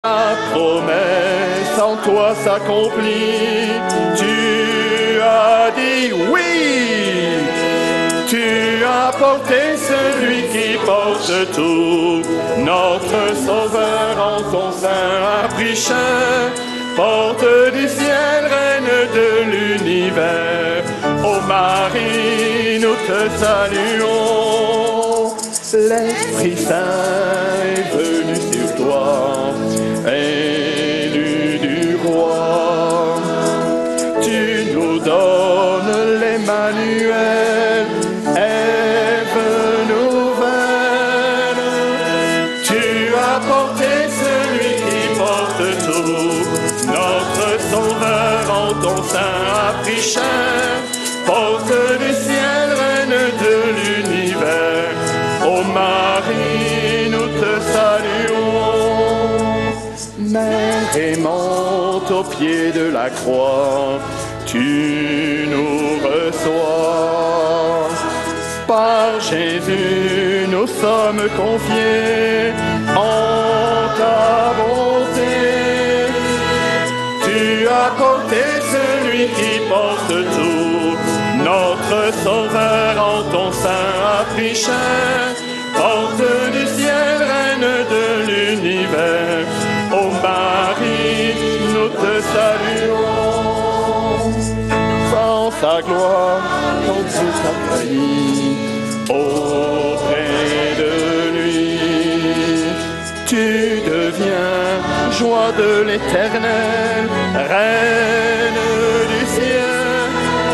Ta promesse en toi s'accomplit. Tu as dit oui. Tu as porté celui qui porte tout. Notre Sauveur en ton sein a pris chair. Porte du ciel, reine de l'univers. Ô Marie, nous te saluons. L'Esprit Saint est venu sur toi, élu du roi. Tu nous donnes l'Emmanuel, Ève nouvelle. Tu as porté celui qui porte tout. Notre Sauveur en ton sein a pris chair. Porte du ciel, reine de l'univers. Ô Marie, nous te saluons. Mère aimante au pied de la croix, tu nous reçois. Par Jésus, nous sommes confiés en ta bonté. Tu as porté celui qui porte tout. Notre Sauveur en ton sein a pris chair. Porte du ciel, reine de l'univers. Ô Marie, nous te saluons. Sans sa gloire, dans toute sa famille, auprès de lui, tu deviens joie de l'Éternel, reine du ciel.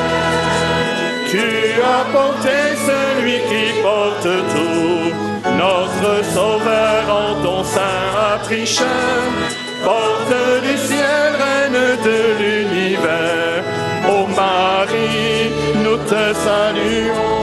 Tu as porté celui qui porte tout. Notre Sauveur en ton sein a pris chair. Porte du ciel, reine de l'univers. Ô Marie, nous te saluons.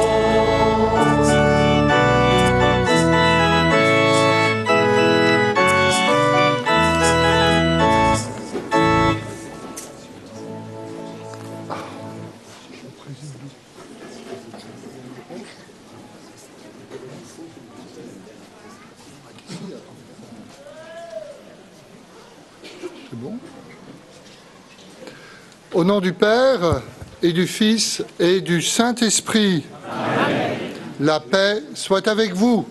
Au nom du Père et du Fils et du Saint-Esprit, Amen. La paix soit avec vous.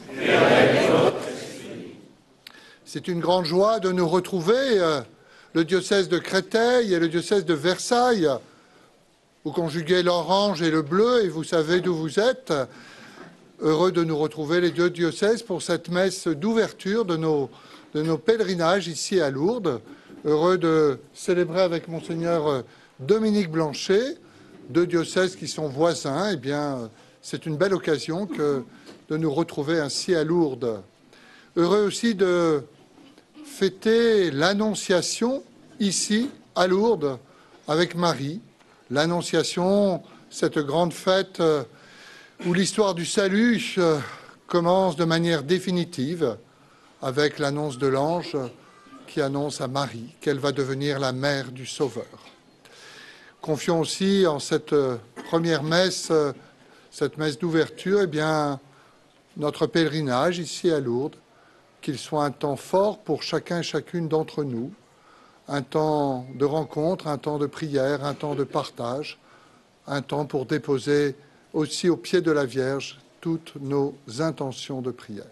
C'est une grande joie de nous retrouver, le diocèse de Créteil et le diocèse de Versailles. Vous conjuguez l'orange et le bleu et vous savez d'où vous êtes. Heureux de nous retrouver les deux diocèses pour cette messe d'ouverture de nos pèlerinages ici à Lourdes. Heureux de célébrer avec Monseigneur Dominique Blanchet, deux diocèses qui sont voisins. Eh bien, c'est une belle occasion de nous retrouver ainsi à Lourdes. Heureux aussi de fêter l'Annonciation ici à Lourdes avec Marie. L'Annonciation, cette grande fête où l'histoire du salut commence de manière définitive avec l'annonce de l'ange qui annonce à Marie qu'elle va devenir la mère du Sauveur. Confions aussi en cette première messe, cette messe d'ouverture, eh bien, notre pèlerinage ici à Lourdes, qu'il soit un temps fort pour chacun et chacune d'entre nous, un temps de rencontre, un temps de prière, un temps de partage, un temps pour déposer aussi au pied de la Vierge toutes nos intentions de prière.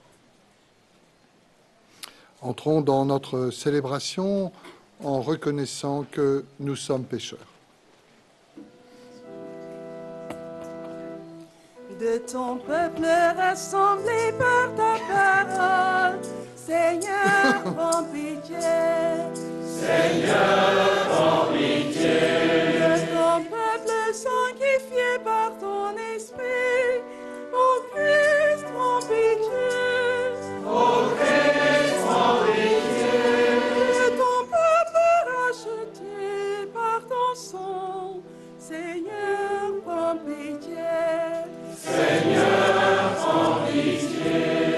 Entrons dans notre célébration en reconnaissant que nous sommes pécheurs. De ton peuple rassemblé par ta parole, Seigneur, prends pitié. Seigneur, prends pitié. De ton peuple sanctifié par ton esprit, ô Christ, prends pitié. Ô Christ, prends pitié. De ton peuple racheté par ton sang, Seigneur, prends pitié. Seigneur, prends pitié.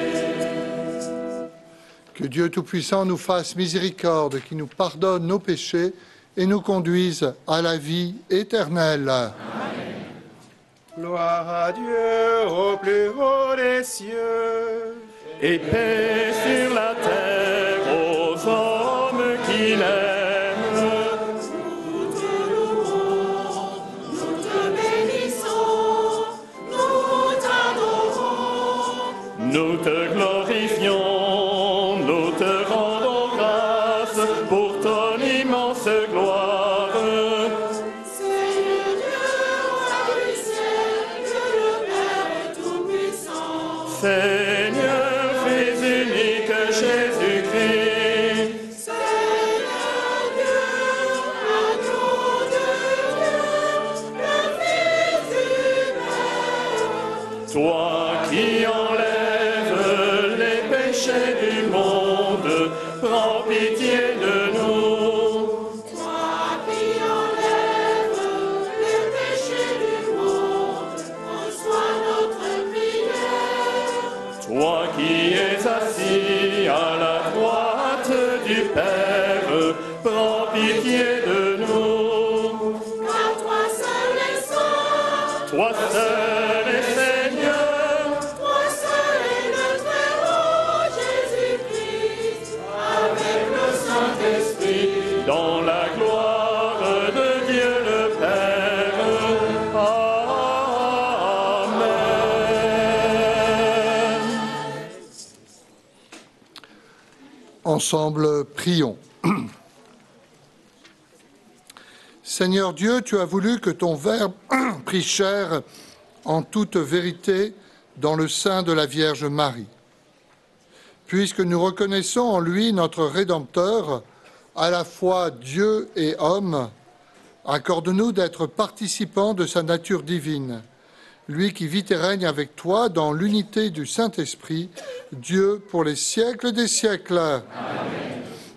Que Dieu Tout-Puissant nous fasse miséricorde, qui nous pardonne nos péchés et nous conduise à la vie éternelle. Amen. Gloire à Dieu au plus haut des cieux. Et paix sur la terre aux hommes. qu'il aime. Nous te louons, nous te bénissons, nous t'adorons. Nous te glorifions, nous te rendons grâce pour ton immense gloire. Seigneur Dieu, roi du ciel, Dieu le Père tout-puissant. Seigneur, Fils unique Jésus-Christ, Seigneur Dieu, agneau de Dieu, le Fils humain. toi qui enlèves les péchés du monde, prends pitié de nous. Toi qui enlèves les péchés du monde, reçois notre prière. Toi qui es assis à la droite du Père, prends pitié de nous. Car toi seul est saint, Toi seul est Seigneur, toi seul est le Très-Haut Jésus-Christ, avec le Saint-Esprit. dans la gloire de Dieu le Père. Amen. Ensemble, prions. Seigneur Dieu, tu as voulu que ton Verbe prît chair en toute vérité dans le sein de la Vierge Marie. Puisque nous reconnaissons en lui notre Rédempteur, à la fois Dieu et homme, accorde-nous d'être participants de sa nature divine, lui qui vit et règne avec toi dans l'unité du Saint-Esprit, Dieu pour les siècles des siècles. Amen.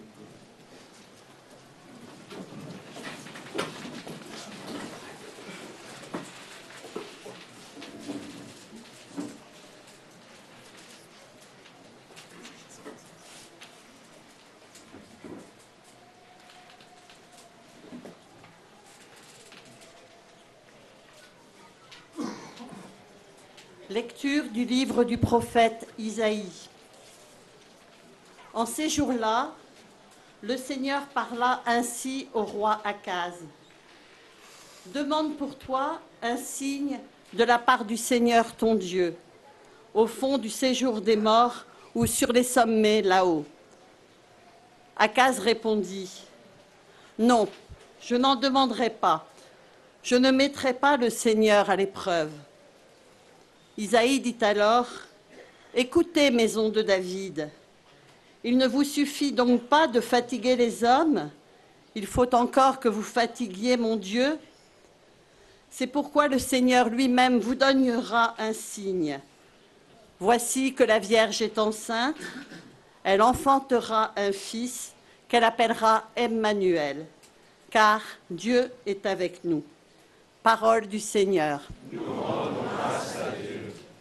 Lecture du livre du prophète Isaïe. En ces jours-là, le Seigneur parla ainsi au roi Akaz. Demande pour toi un signe de la part du Seigneur ton Dieu, au fond du séjour des morts ou sur les sommets là-haut. Akaz répondit, non, je n'en demanderai pas. Je ne mettrai pas le Seigneur à l'épreuve. Isaïe dit alors, écoutez, maison de David, il ne vous suffit donc pas de fatiguer les hommes, il faut encore que vous fatiguiez mon Dieu. C'est pourquoi le Seigneur lui-même vous donnera un signe. Voici que la Vierge est enceinte, elle enfantera un fils qu'elle appellera Emmanuel, car Dieu est avec nous. Parole du Seigneur. Nous rendons grâce à Dieu.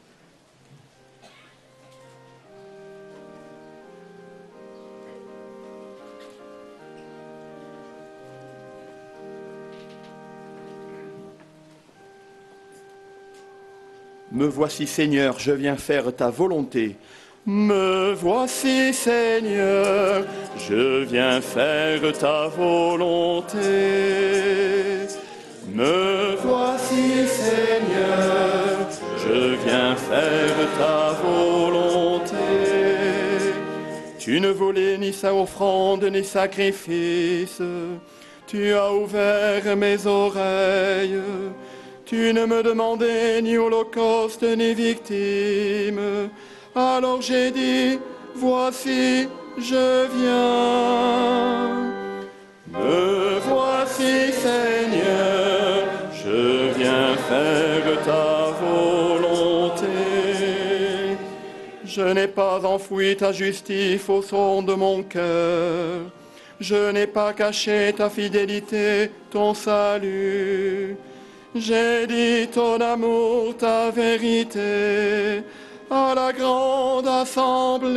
Me voici Seigneur, je viens faire ta volonté. Me voici Seigneur, je viens faire ta volonté. Me voici Seigneur, je viens faire ta volonté. Tu ne voulais ni sa offrande ni sacrifice, tu as ouvert mes oreilles. Tu ne me demandais ni holocauste ni victime. Alors j'ai dit, voici, je viens. Me voici, Seigneur, je viens faire ta volonté. Je n'ai pas enfoui ta justice au fond de mon cœur. Je n'ai pas caché ta fidélité, ton salut. J'ai dit ton amour, ta vérité, à la grande assemblée.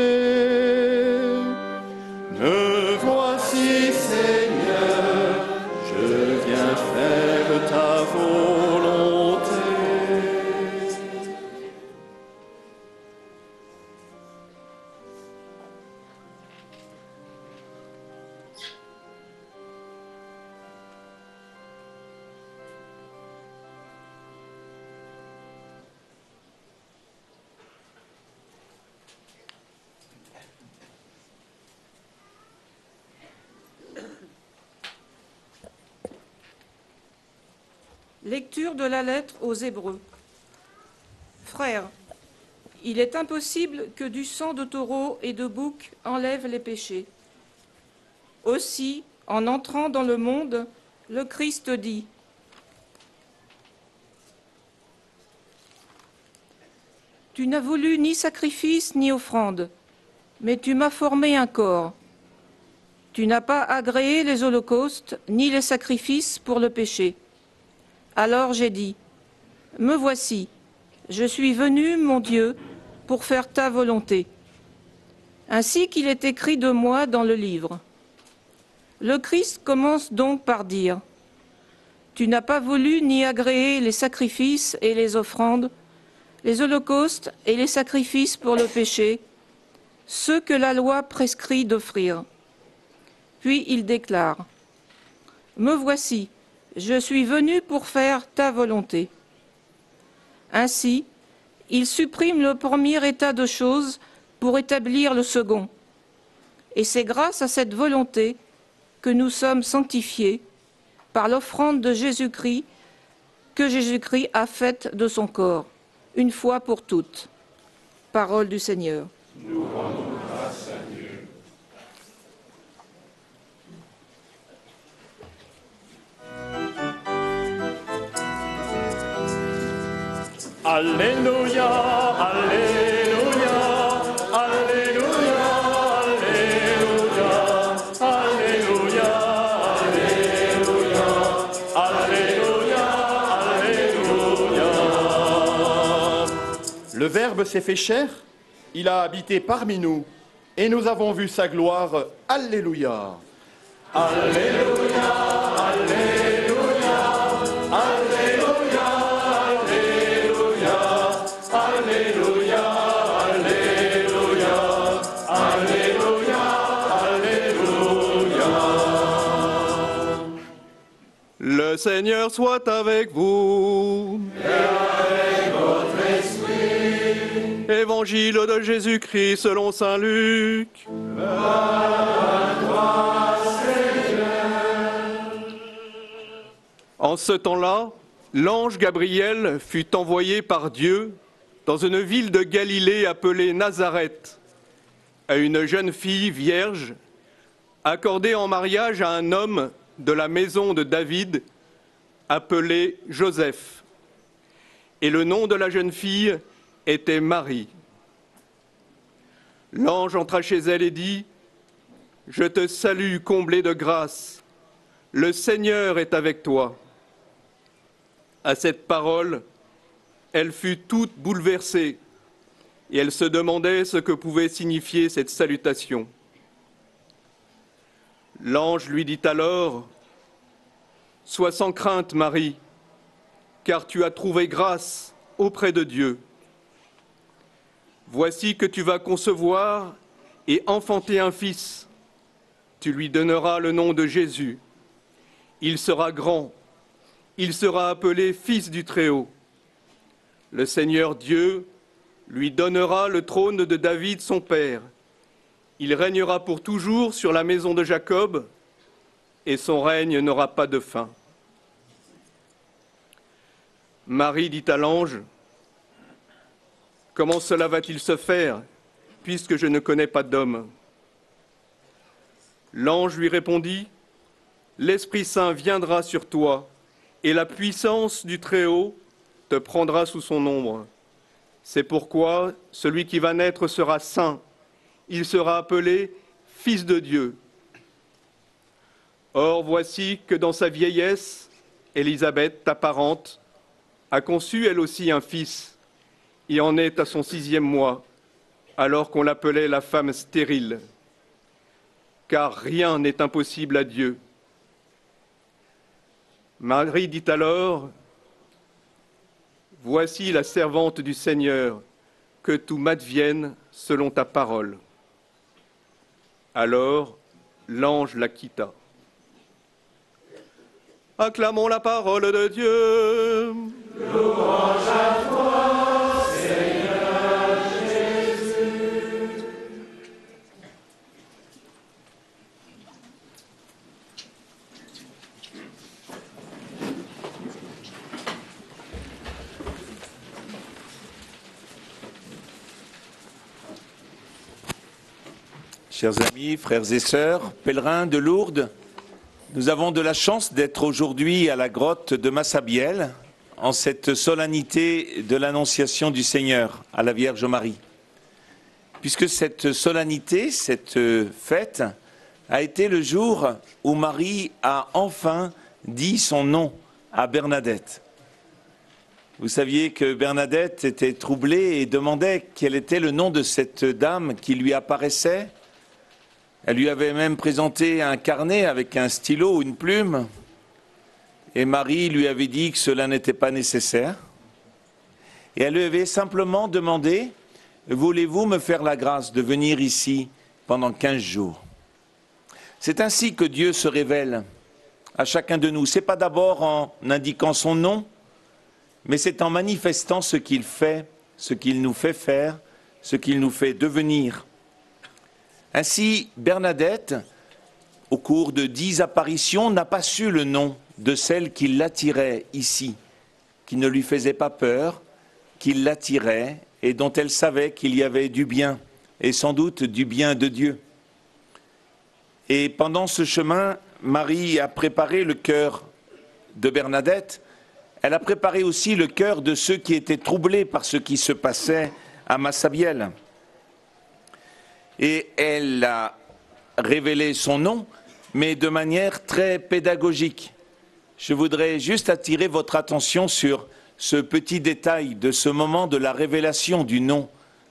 Me voici, Seigneur, je viens faire ta volonté. Lecture de la lettre aux Hébreux. Frères, il est impossible que du sang de taureau et de bouc enlève les péchés. Aussi, en entrant dans le monde, le Christ dit : Tu n'as voulu ni sacrifice ni offrande, mais tu m'as formé un corps. Tu n'as pas agréé les holocaustes ni les sacrifices pour le péché. Alors j'ai dit : Me voici, je suis venu, mon Dieu, pour faire ta volonté. Ainsi qu'il est écrit de moi dans le livre. Le Christ commence donc par dire : Tu n'as pas voulu ni agréer les sacrifices et les offrandes, les holocaustes et les sacrifices pour le péché, ceux que la loi prescrit d'offrir. Puis il déclare : Me voici, je suis venu pour faire ta volonté. Ainsi, il supprime le premier état de choses pour établir le second. Et c'est grâce à cette volonté que nous sommes sanctifiés par l'offrande de Jésus-Christ que Jésus-Christ a faite de son corps, une fois pour toutes. Parole du Seigneur. Nous rendons grâce à Dieu. Alléluia, Alléluia, Alléluia, Alléluia, Alléluia, Alléluia, Alléluia, Alléluia. Le Verbe s'est fait chair, il a habité parmi nous, et nous avons vu sa gloire. Alléluia. Alléluia, Alléluia, Alléluia, Alléluia, Alléluia, Alléluia, Alléluia, Alléluia. Le Seigneur soit avec vous. Et avec votre esprit. Évangile de Jésus-Christ selon saint Luc. En ce temps-là, l'ange Gabriel fut envoyé par Dieu dans une ville de Galilée appelée Nazareth, à une jeune fille vierge, accordée en mariage à un homme de la maison de David, appelé Joseph. Et le nom de la jeune fille était Marie. L'ange entra chez elle et dit : Je te salue, comblée de grâce, le Seigneur est avec toi. À cette parole, elle fut toute bouleversée et elle se demandait ce que pouvait signifier cette salutation. L'ange lui dit alors : Sois sans crainte, Marie, car tu as trouvé grâce auprès de Dieu. Voici que tu vas concevoir et enfanter un fils. Tu lui donneras le nom de Jésus. Il sera grand. Il sera appelé Fils du Très-Haut. Le Seigneur Dieu lui donnera le trône de David, son père. Il régnera pour toujours sur la maison de Jacob, et son règne n'aura pas de fin. Marie dit à l'ange : Comment cela va-t-il se faire, puisque je ne connais pas d'homme ? L'ange lui répondit : L'Esprit Saint viendra sur toi, et la puissance du Très-Haut te prendra sous son ombre. C'est pourquoi celui qui va naître sera saint. Il sera appelé Fils de Dieu. Or, voici que dans sa vieillesse, Élisabeth, ta parente, a conçu elle aussi un fils, et en est à son 6e mois, alors qu'on l'appelait la femme stérile. Car rien n'est impossible à Dieu. Marie dit alors : Voici la servante du Seigneur, que tout m'advienne selon ta parole. Alors l'ange la quitta. Acclamons la parole de Dieu. Louange à toi, Seigneur Jésus. Chers amis, frères et sœurs, pèlerins de Lourdes, nous avons de la chance d'être aujourd'hui à la grotte de Massabielle, en cette solennité de l'Annonciation du Seigneur à la Vierge Marie. Puisque cette solennité, cette fête, a été le jour où Marie a enfin dit son nom à Bernadette. Vous saviez que Bernadette était troublée et demandait quel était le nom de cette dame qui lui apparaissait. Elle lui avait même présenté un carnet avec un stylo ou une plume. Et Marie lui avait dit que cela n'était pas nécessaire. Et elle lui avait simplement demandé « Voulez-vous me faire la grâce de venir ici pendant 15 jours ?» C'est ainsi que Dieu se révèle à chacun de nous. Ce n'est pas d'abord en indiquant son nom, mais c'est en manifestant ce qu'il fait, ce qu'il nous fait faire, ce qu'il nous fait devenir. Ainsi, Bernadette, au cours de 10 apparitions, n'a pas su le nom de celle qui l'attirait ici, qui ne lui faisait pas peur, qui l'attirait et dont elle savait qu'il y avait du bien, et sans doute du bien de Dieu. Et pendant ce chemin, Marie a préparé le cœur de Bernadette. Elle a préparé aussi le cœur de ceux qui étaient troublés par ce qui se passait à Massabielle. Et elle a révélé son nom, mais de manière très pédagogique. Je voudrais juste attirer votre attention sur ce petit détail de ce moment de la révélation du nom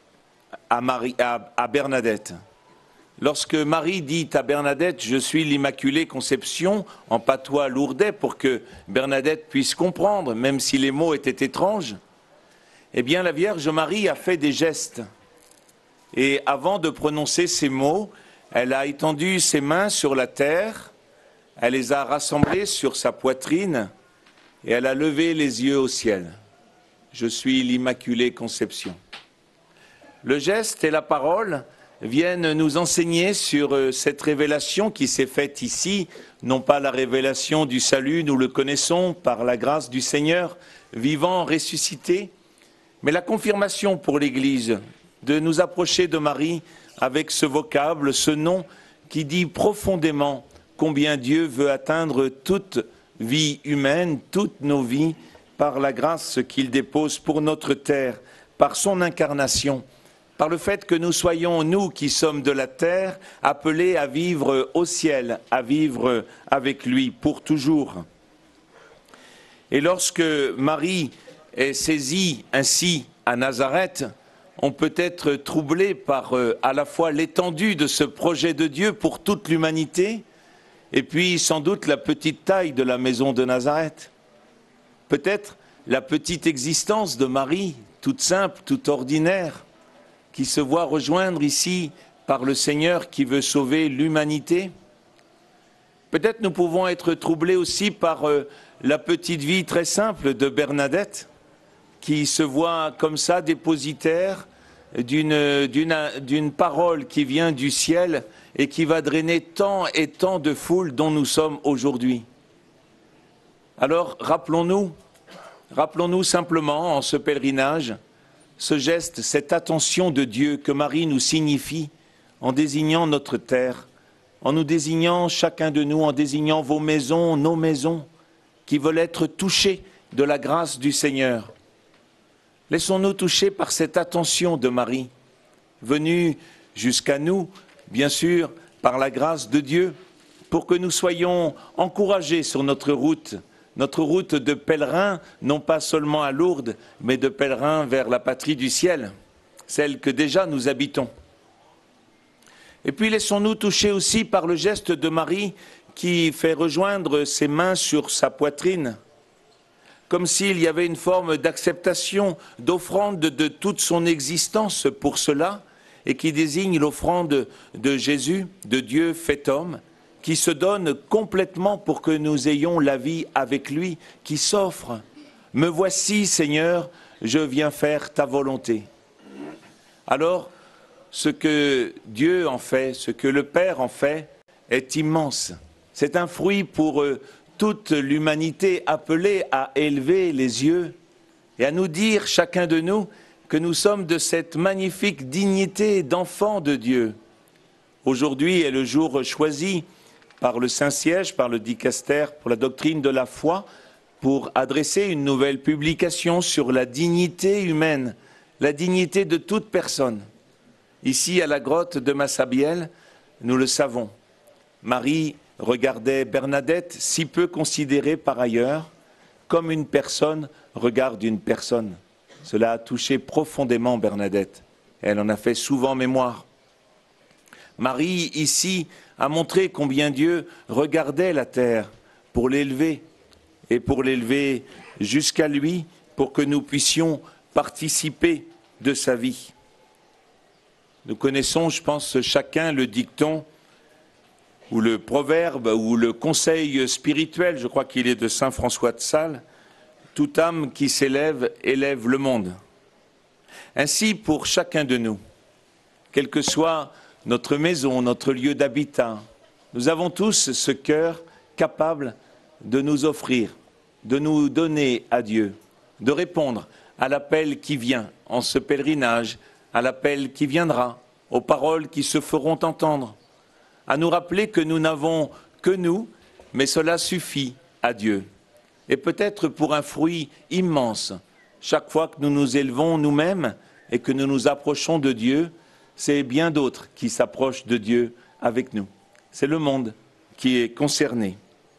à Bernadette. Lorsque Marie dit à Bernadette « Je suis l'Immaculée Conception » en patois lourdais pour que Bernadette puisse comprendre, même si les mots étaient étranges, eh bien la Vierge Marie a fait des gestes. Et avant de prononcer ces mots, elle a étendu ses mains sur la terre, elle les a rassemblées sur sa poitrine et elle a levé les yeux au ciel. « Je suis l'Immaculée Conception ». Le geste et la parole viennent nous enseigner sur cette révélation qui s'est faite ici, non pas la révélation du salut, nous le connaissons par la grâce du Seigneur, vivant, ressuscité, mais la confirmation pour l'Église de nous approcher de Marie avec ce vocable, ce nom qui dit profondément combien Dieu veut atteindre toute vie humaine, toutes nos vies, par la grâce qu'il dépose pour notre terre, par son incarnation, par le fait que nous soyons, nous qui sommes de la terre, appelés à vivre au ciel, à vivre avec lui pour toujours. Et lorsque Marie est saisie ainsi à Nazareth, on peut être troublé par à la fois l'étendue de ce projet de Dieu pour toute l'humanité, et puis sans doute la petite taille de la maison de Nazareth. Peut-être la petite existence de Marie, toute simple, toute ordinaire, qui se voit rejoindre ici par le Seigneur qui veut sauver l'humanité. Peut-être nous pouvons être troublés aussi par la petite vie très simple de Bernadette, qui se voit comme ça dépositaire d'une parole qui vient du ciel et qui va drainer tant et tant de foules dont nous sommes aujourd'hui. Alors rappelons-nous simplement en ce pèlerinage ce geste, cette attention de Dieu que Marie nous signifie en désignant notre terre, en nous désignant chacun de nous, en désignant vos maisons, nos maisons, qui veulent être touchées de la grâce du Seigneur. Laissons-nous toucher par cette attention de Marie, venue jusqu'à nous, bien sûr, par la grâce de Dieu, pour que nous soyons encouragés sur notre route de pèlerins, non pas seulement à Lourdes, mais de pèlerins vers la patrie du ciel, celle que déjà nous habitons. Et puis laissons-nous toucher aussi par le geste de Marie qui fait rejoindre ses mains sur sa poitrine, comme s'il y avait une forme d'acceptation, d'offrande de toute son existence pour cela, et qui désigne l'offrande de Jésus, de Dieu fait homme, qui se donne complètement pour que nous ayons la vie avec lui, qui s'offre. « Me voici, Seigneur, je viens faire ta volonté. » Alors, ce que Dieu en fait, ce que le Père en fait, est immense. C'est un fruit pour toute l'humanité appelée à élever les yeux et à nous dire, chacun de nous, que nous sommes de cette magnifique dignité d'enfants de Dieu. Aujourd'hui est le jour choisi par le Saint-Siège, par le dicaster pour la doctrine de la foi, pour adresser une nouvelle publication sur la dignité humaine, la dignité de toute personne. Ici, à la grotte de Massabielle, nous le savons, Marie regardait Bernadette, si peu considérée par ailleurs, comme une personne regarde une personne. Cela a touché profondément Bernadette. Elle en a fait souvent mémoire. Marie, ici, a montré combien Dieu regardait la terre pour l'élever, et pour l'élever jusqu'à lui, pour que nous puissions participer de sa vie. Nous connaissons, je pense, chacun le dicton, ou le proverbe, ou le conseil spirituel, je crois qu'il est de saint François de Sales, « Toute âme qui s'élève, élève le monde ». Ainsi, pour chacun de nous, quelle que soit notre maison, notre lieu d'habitat, nous avons tous ce cœur capable de nous offrir, de nous donner à Dieu, de répondre à l'appel qui vient en ce pèlerinage, à l'appel qui viendra, aux paroles qui se feront entendre, à nous rappeler que nous n'avons que nous, mais cela suffit à Dieu. Et peut-être pour un fruit immense, chaque fois que nous nous élevons nous-mêmes et que nous nous approchons de Dieu, c'est bien d'autres qui s'approchent de Dieu avec nous. C'est le monde qui est concerné.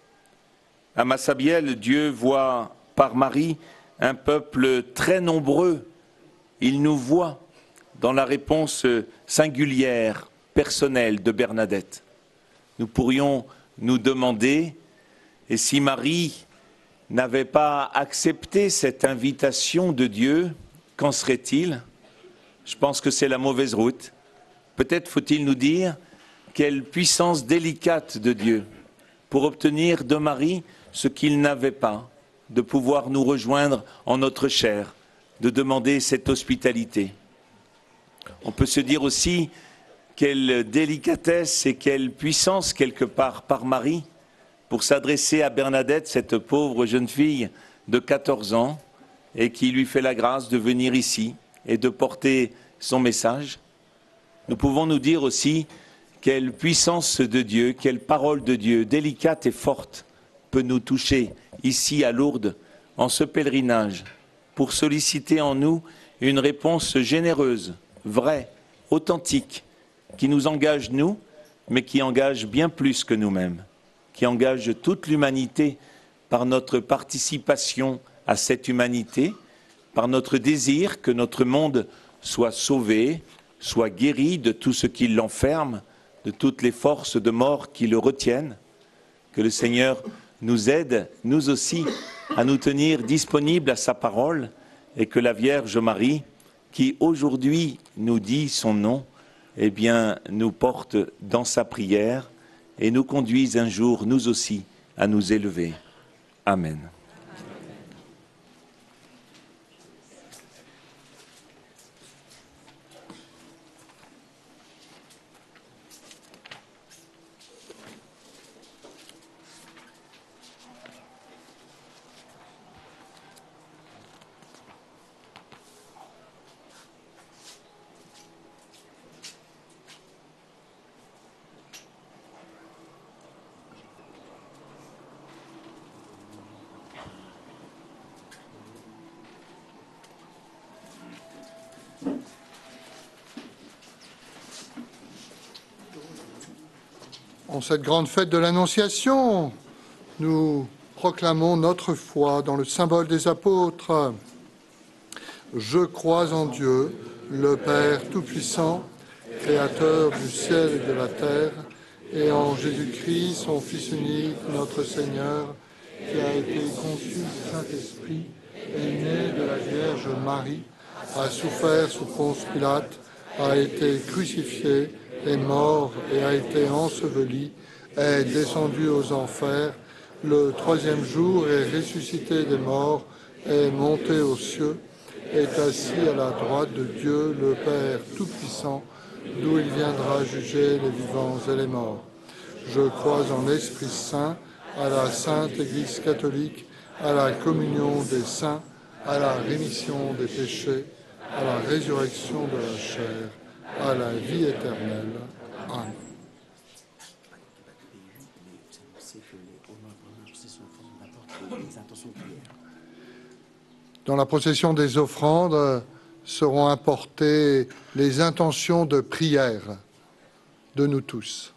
À Massabielle, Dieu voit par Marie un peuple très nombreux. Il nous voit dans la réponse singulière, personnelle de Bernadette. Nous pourrions nous demander, et si Marie n'avait pas accepté cette invitation de Dieu, qu'en serait-il? Je pense que c'est la mauvaise route. Peut-être faut-il nous dire quelle puissance délicate de Dieu pour obtenir de Marie ce qu'il n'avait pas, de pouvoir nous rejoindre en notre chair, de demander cette hospitalité. On peut se dire aussi quelle délicatesse et quelle puissance quelque part par Marie pour s'adresser à Bernadette, cette pauvre jeune fille de 14 ans, et qui lui fait la grâce de venir ici et de porter son message. Nous pouvons nous dire aussi quelle puissance de Dieu, quelle parole de Dieu, délicate et forte, peut nous toucher ici à Lourdes, en ce pèlerinage, pour solliciter en nous une réponse généreuse, vraie, authentique, qui nous engage nous, mais qui engage bien plus que nous-mêmes, qui engage toute l'humanité par notre participation à cette humanité, par notre désir que notre monde soit sauvé, soit guéri de tout ce qui l'enferme, de toutes les forces de mort qui le retiennent, que le Seigneur nous aide, nous aussi, à nous tenir disponibles à sa parole, et que la Vierge Marie, qui aujourd'hui nous dit son nom, eh bien, nous porte dans sa prière et nous conduise un jour, nous aussi, à nous élever. Amen. En cette grande fête de l'Annonciation, nous proclamons notre foi dans le symbole des apôtres. Je crois en Dieu, le Père Tout-Puissant, Créateur du ciel et de la terre, et en Jésus-Christ, son Fils unique, notre Seigneur, qui a été conçu du Saint-Esprit, est né de la Vierge Marie, a souffert sous Ponce Pilate, a été crucifié, est mort et a été enseveli, est descendu aux enfers, le troisième jour est ressuscité des morts, est monté aux cieux, est assis à la droite de Dieu, le Père Tout-Puissant, d'où il viendra juger les vivants et les morts. Je crois en l'Esprit Saint, à la Sainte Église catholique, à la communion des saints, à la rémission des péchés, à la résurrection de la chair, à la vie éternelle. Amen. c'est que pendant la procession on apporte les intentions de prière. Dans la procession des offrandes seront apportées les intentions de prière de nous tous.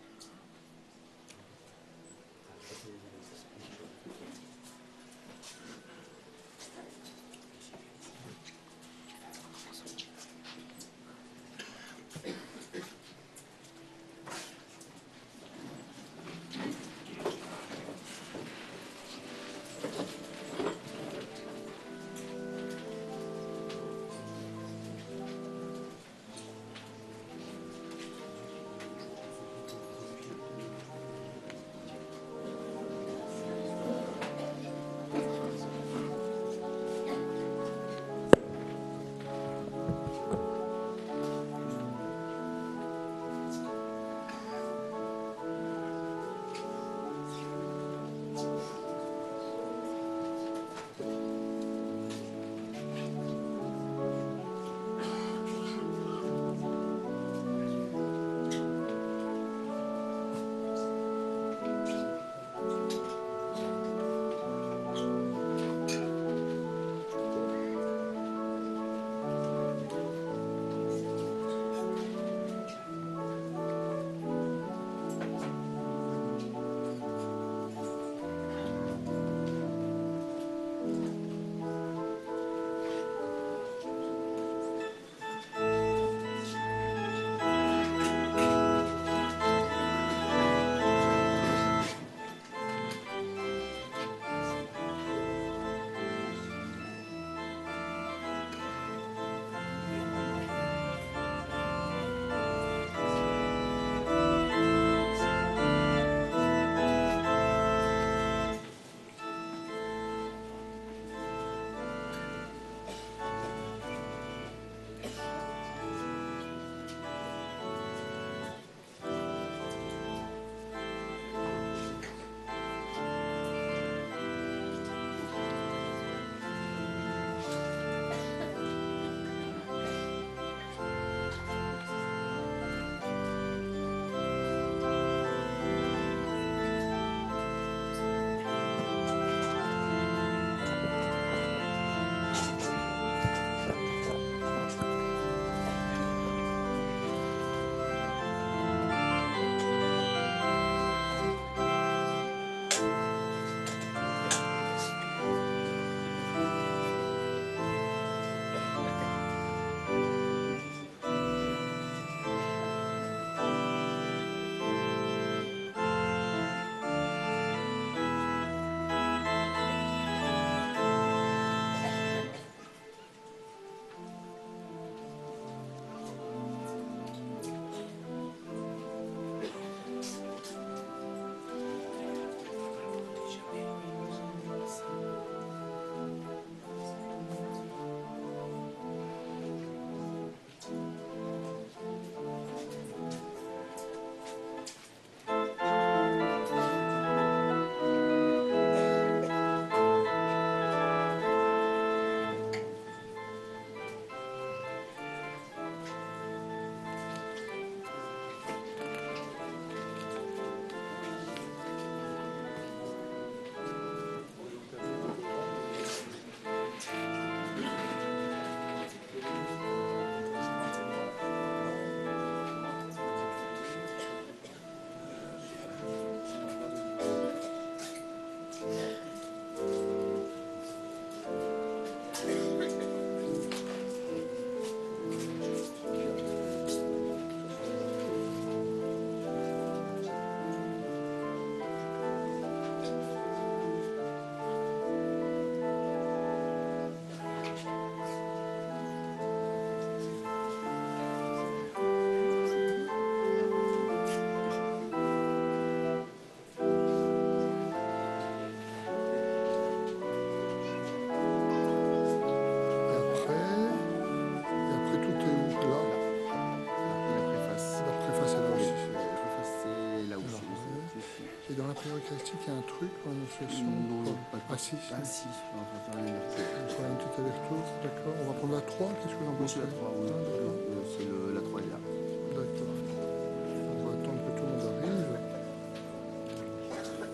Eucharistique, il y a un truc pour l'annonciation? Non, pas Ah si, si. Ah si, on va faire un aller-retour. On va faire un petit aller-retour, d'accord. On va prendre la 3, qu'est-ce que vous en Moi, pensez? c'est la 3, oui. C'est la 3 est là. D'accord. On va attendre que tout le monde arrive.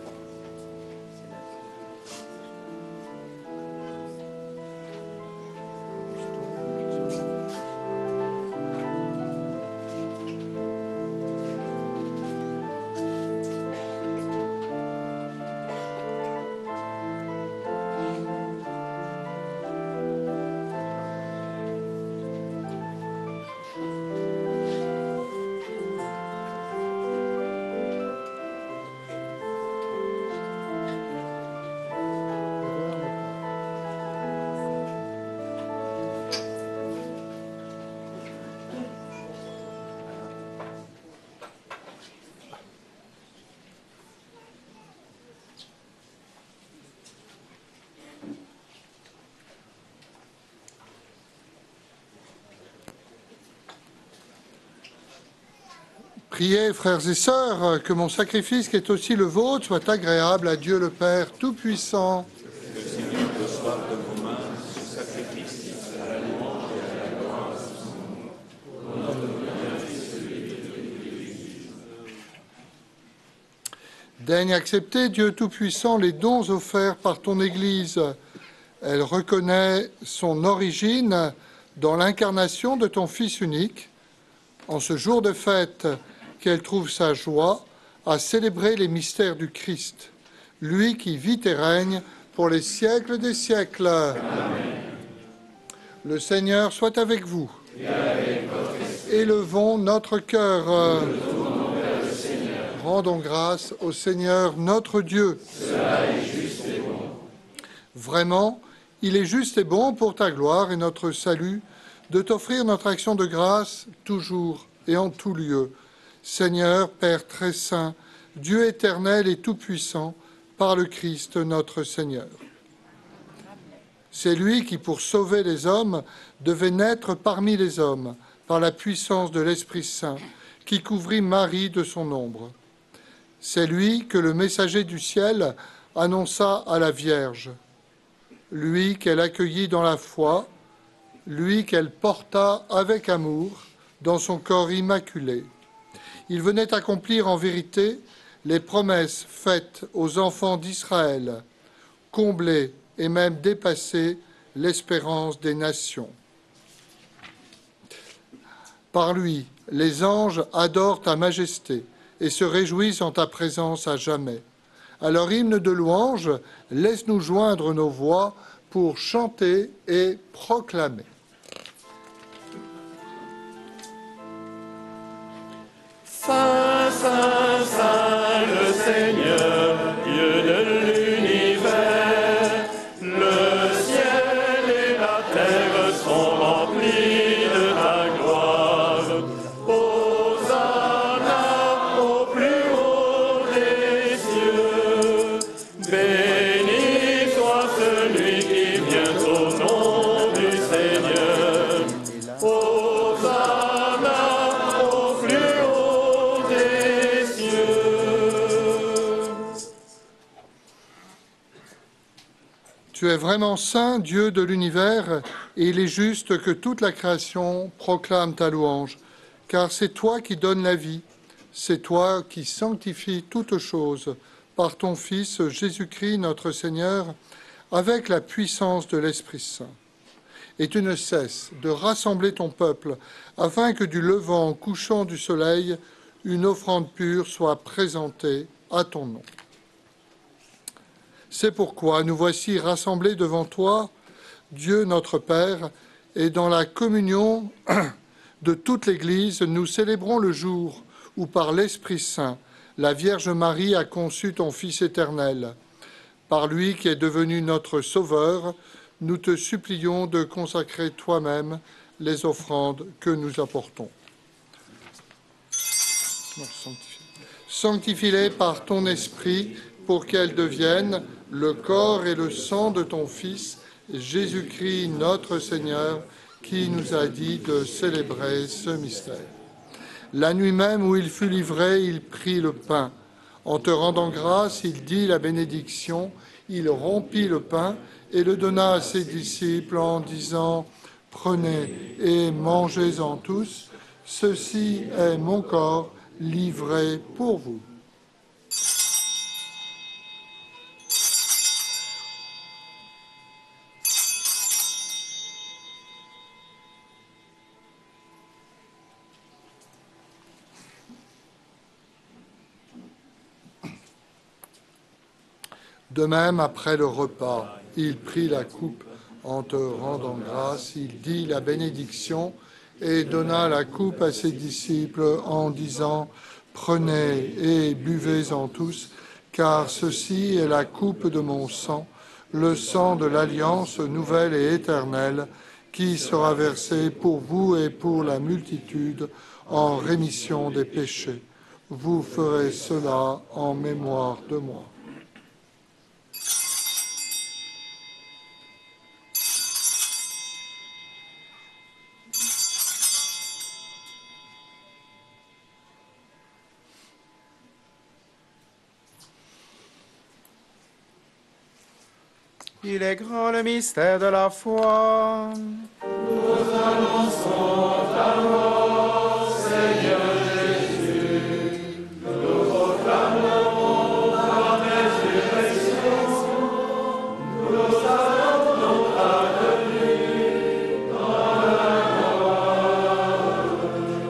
Priez, frères et sœurs, que mon sacrifice, qui est aussi le vôtre, soit agréable à Dieu le Père Tout-Puissant. Que le Seigneur reçoive de vos mains ce sacrifice à la louange et à la gloire de son nom. Daigne accepter, Dieu Tout-Puissant, les dons offerts par ton Église. Elle reconnaît son origine dans l'incarnation de ton Fils unique. En ce jour de fête, qu'elle trouve sa joie à célébrer les mystères du Christ, lui qui vit et règne pour les siècles des siècles. Amen. Le Seigneur soit avec vous. Et avec votre esprit. Élevons notre cœur. Rendons grâce au Seigneur notre Dieu. Cela est juste et bon. Vraiment, il est juste et bon pour ta gloire et notre salut de t'offrir notre action de grâce toujours et en tout lieu. Seigneur, Père très saint, Dieu éternel et tout-puissant, par le Christ notre Seigneur. C'est lui qui, pour sauver les hommes, devait naître parmi les hommes, par la puissance de l'Esprit Saint, qui couvrit Marie de son ombre. C'est lui que le messager du ciel annonça à la Vierge, lui qu'elle accueillit dans la foi, lui qu'elle porta avec amour dans son corps immaculé. Il venait accomplir en vérité les promesses faites aux enfants d'Israël, combler et même dépasser l'espérance des nations. Par lui, les anges adorent ta majesté et se réjouissent en ta présence à jamais. À leur hymne de louange, laisse-nous joindre nos voix pour chanter et proclamer. Saint, Saint, Saint, le Seigneur, Dieu de l'univers, le ciel et la terre sont remplis de ta gloire. Hosanna au plus haut des cieux. Béni soit celui qui vient au nom du Seigneur. Hosanna au plus haut des cieux. Tu es vraiment saint, Dieu de l'univers, et il est juste que toute la création proclame ta louange, car c'est toi qui donnes la vie, c'est toi qui sanctifies toutes choses par ton Fils Jésus-Christ notre Seigneur, avec la puissance de l'Esprit Saint. Et tu ne cesses de rassembler ton peuple, afin que du levant au couchant du soleil, une offrande pure soit présentée à ton nom. C'est pourquoi nous voici rassemblés devant toi, Dieu notre Père, et dans la communion de toute l'Église, nous célébrons le jour où, par l'Esprit Saint, la Vierge Marie a conçu ton Fils éternel. Par lui qui est devenu notre Sauveur, nous te supplions de consacrer toi-même les offrandes que nous apportons. Sanctifie-les par ton Esprit pour qu'elles deviennent le corps et le sang de ton Fils, Jésus-Christ notre Seigneur, qui nous a dit de célébrer ce mystère. La nuit même où il fut livré, il prit le pain. En te rendant grâce, il dit la bénédiction, il rompit le pain et le donna à ses disciples en disant « Prenez et mangez-en tous, ceci est mon corps livré pour vous. » De même, après le repas, il prit la coupe en te rendant grâce, il dit la bénédiction et donna la coupe à ses disciples en disant « Prenez et buvez-en tous, car ceci est la coupe de mon sang, le sang de l'alliance nouvelle et éternelle, qui sera versé pour vous et pour la multitude en rémission des péchés. Vous ferez cela en mémoire de moi. » Il est grand le mystère de la foi. Nous annonçons ta mort, Seigneur Jésus. Nous proclamons ta résurrection. Nous attendons ta venue dans la gloire.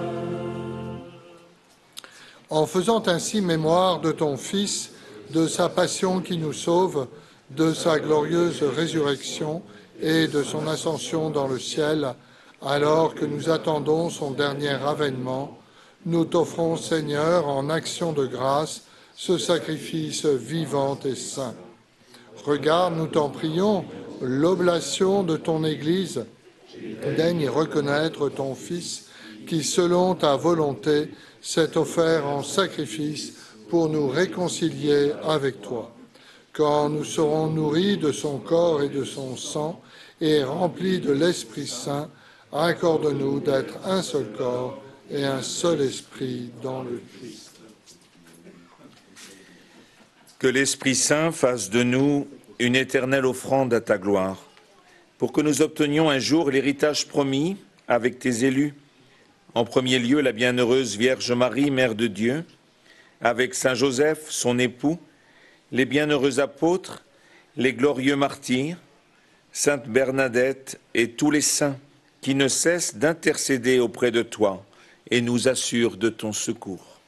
En faisant ainsi mémoire de ton Fils, de sa passion qui nous sauve, de sa glorieuse résurrection et de son ascension dans le ciel, alors que nous attendons son dernier avènement, nous t'offrons, Seigneur, en action de grâce, ce sacrifice vivant et saint. Regarde, nous t'en prions, l'oblation de ton Église. Daigne reconnaître ton Fils, qui, selon ta volonté, s'est offert en sacrifice pour nous réconcilier avec toi. Quand nous serons nourris de son corps et de son sang et remplis de l'Esprit Saint, accorde-nous d'être un seul corps et un seul esprit dans le Christ. Que l'Esprit Saint fasse de nous une éternelle offrande à ta gloire, pour que nous obtenions un jour l'héritage promis avec tes élus. En premier lieu, la bienheureuse Vierge Marie, Mère de Dieu, avec Saint Joseph, son époux, les bienheureux apôtres, les glorieux martyrs, Sainte Bernadette et tous les saints qui ne cessent d'intercéder auprès de toi et nous assurent de ton secours.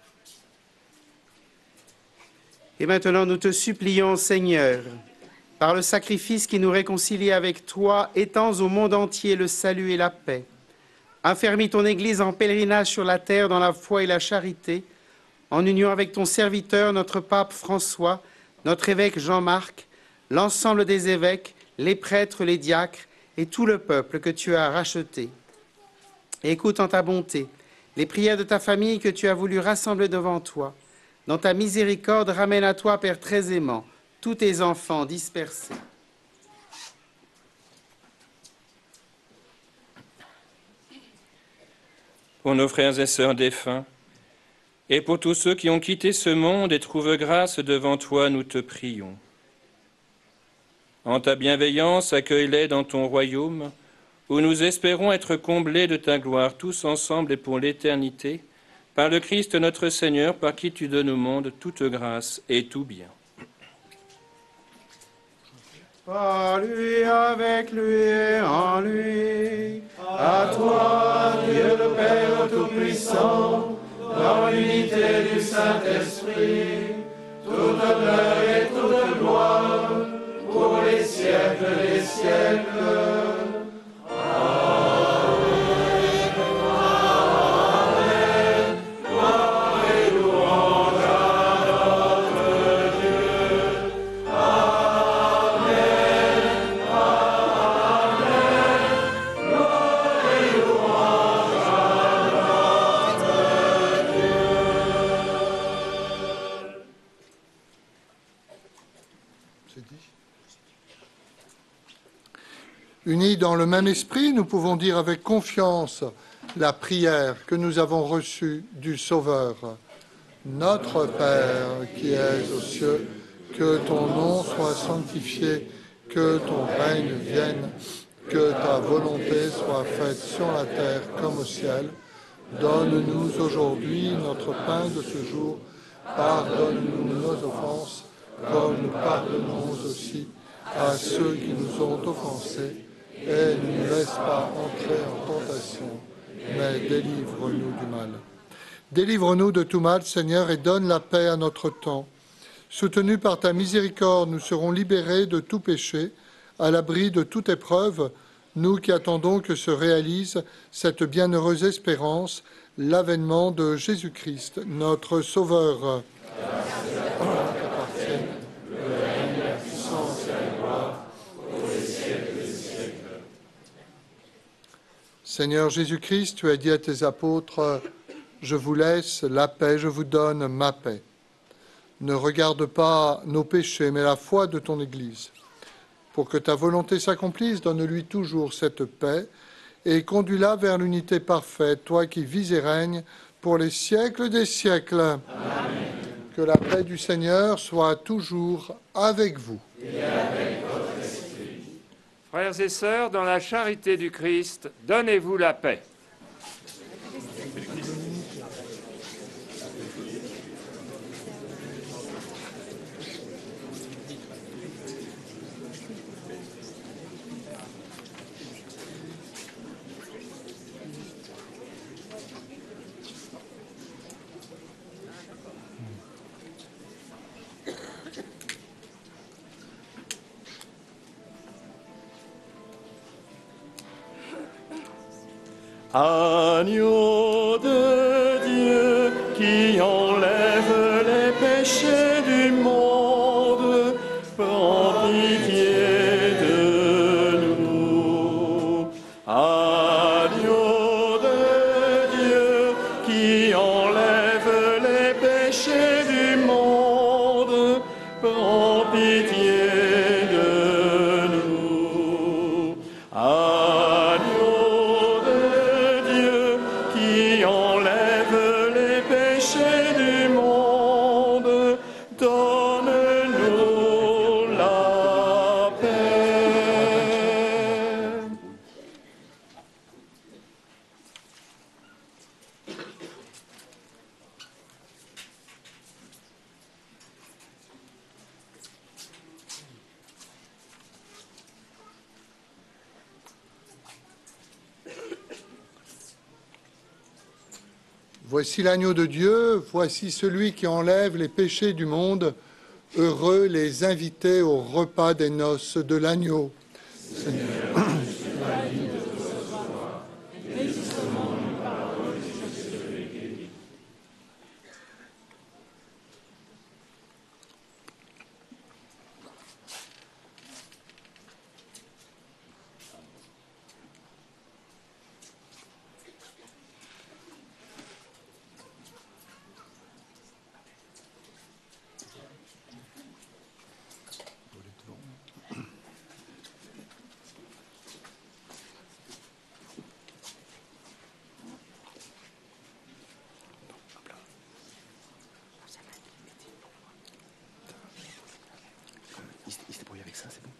Et maintenant, nous te supplions, Seigneur, par le sacrifice qui nous réconcilie avec toi, étends au monde entier le salut et la paix. Affermis ton Église en pèlerinage sur la terre dans la foi et la charité, en union avec ton serviteur, notre pape François, notre évêque Jean-Marc, l'ensemble des évêques, les prêtres, les diacres et tout le peuple que tu as racheté. Écoute en ta bonté les prières de ta famille que tu as voulu rassembler devant toi. Dans ta miséricorde, ramène à toi, Père très aimant, tous tes enfants dispersés. Pour nos frères et sœurs défunts, et pour tous ceux qui ont quitté ce monde et trouvent grâce devant toi, nous te prions. En ta bienveillance, accueille-les dans ton royaume, où nous espérons être comblés de ta gloire tous ensemble et pour l'éternité, par le Christ notre Seigneur, par qui tu donnes au monde toute grâce et tout bien. Par lui, avec lui et en lui, à toi, Dieu le Père Tout-Puissant, dans l'unité du Saint-Esprit, tout honneur et toute gloire, pour les siècles des siècles. Unis dans le même esprit, nous pouvons dire avec confiance la prière que nous avons reçue du Sauveur. Notre Père qui es aux cieux, que ton nom soit sanctifié, que ton règne vienne, que ta volonté soit faite sur la terre comme au ciel. Donne-nous aujourd'hui notre pain de ce jour. Pardonne-nous nos offenses, comme nous pardonnons aussi à ceux qui nous ont offensés. Et ne nous laisse pas entrer en tentation, mais délivre-nous du mal. Délivre-nous de tout mal, Seigneur, et donne la paix à notre temps. Soutenus par ta miséricorde, nous serons libérés de tout péché, à l'abri de toute épreuve, nous qui attendons que se réalise cette bienheureuse espérance, l'avènement de Jésus-Christ, notre Sauveur. Seigneur Jésus-Christ, tu as dit à tes apôtres, « Je vous laisse la paix, je vous donne ma paix. » Ne regarde pas nos péchés, mais la foi de ton Église. Pour que ta volonté s'accomplisse, donne-lui toujours cette paix et conduis-la vers l'unité parfaite, toi qui vis et règnes pour les siècles des siècles. Amen. Que la paix du Seigneur soit toujours avec vous. Et avec votre Frères et sœurs, dans la charité du Christ, donnez-vous la paix. Agneau de Dieu qui enlève les péchés du monde, prends pitié de nous. Agneau de Dieu qui enlève les péchés du monde, prends pitié de nous. Agneau de Dieu qui enlève les péchés du monde, donne-nous la paix. Voici l'agneau de Dieu, voici celui qui enlève les péchés du monde. Heureux les invités au repas des noces de l'agneau. Il se débrouille avec ça, c'est bon.